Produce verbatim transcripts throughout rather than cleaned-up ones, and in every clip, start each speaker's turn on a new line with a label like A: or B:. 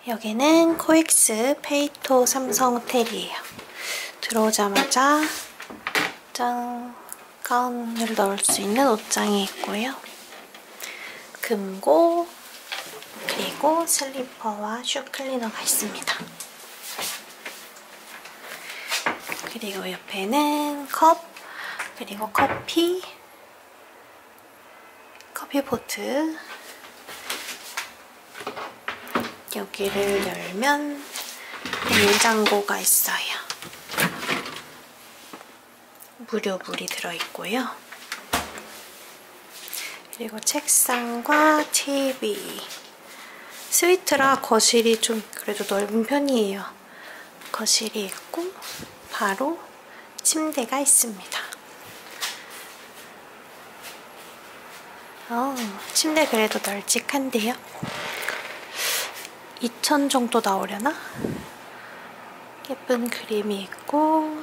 A: 여기는 코엑스 페이토 삼성 호텔이에요. 들어오자마자 짠! 가운을 넣을 수 있는 옷장이 있고요. 금고, 그리고 슬리퍼와 슈 클리너가 있습니다. 그리고 옆에는 컵, 그리고 커피, 커피포트. 여기를 열면 냉장고가 있어요. 무료 물이 들어있고요. 그리고 책상과 티비. 스위트라 거실이 좀 그래도 넓은 편이에요. 거실이 있고 바로 침대가 있습니다. 어, 침대 그래도 널찍한데요. 이천 정도 나오려나? 예쁜 그림이 있고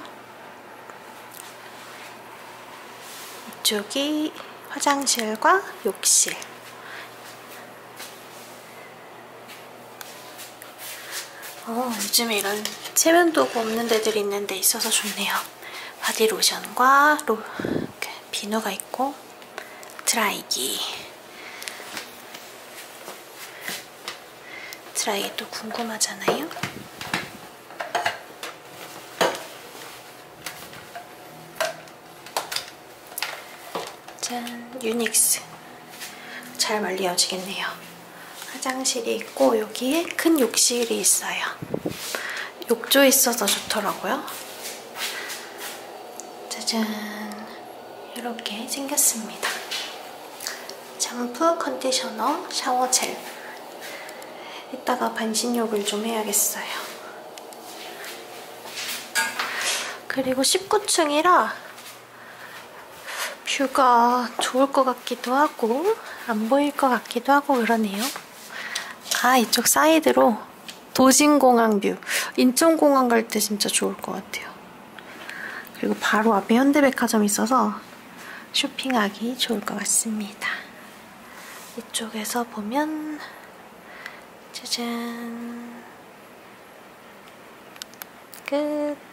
A: 이쪽이 화장실과 욕실. 어, 요즘에 이런 세면도구 없는 데들이 있는데 있어서 좋네요. 바디로션과 로, 비누가 있고 드라이기. 드라이기도 궁금하잖아요. 짠! 유닉스. 잘 말려지겠네요. 화장실이 있고 여기에 큰 욕실이 있어요. 욕조 있어서 좋더라고요. 짜잔! 이렇게 생겼습니다. 샴푸, 컨디셔너, 샤워젤. 이따가 반신욕을 좀 해야겠어요. 그리고 십구 층이라 뷰가 좋을 것 같기도 하고 안 보일 것 같기도 하고 그러네요. 아, 이쪽 사이드로 도심공항 뷰. 인천공항 갈 때 진짜 좋을 것 같아요. 그리고 바로 앞에 현대백화점이 있어서 쇼핑하기 좋을 것 같습니다. 이쪽에서 보면 짜잔! 끝!